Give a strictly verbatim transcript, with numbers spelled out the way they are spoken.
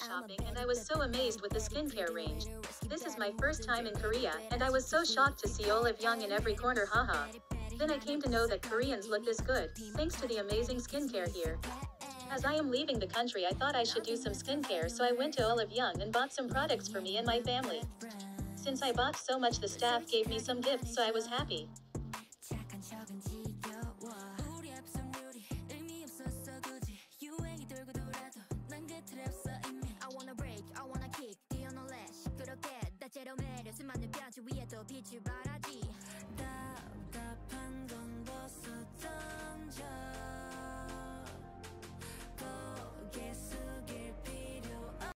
shopping and I was so amazed with the skincare range. This is my first time in Korea, and I was so shocked to see Olive Young in every corner, haha. Then I came to know that Koreans look this good, thanks to the amazing skincare here. As I am leaving the country, I thought I should do some skincare, so I went to Olive Young and bought some products for me and my family. Since I bought so much, the staff gave me some gifts, so I was happy. 그렇게 다채로운 매력 수많은 변주 위에도 빛을 발하지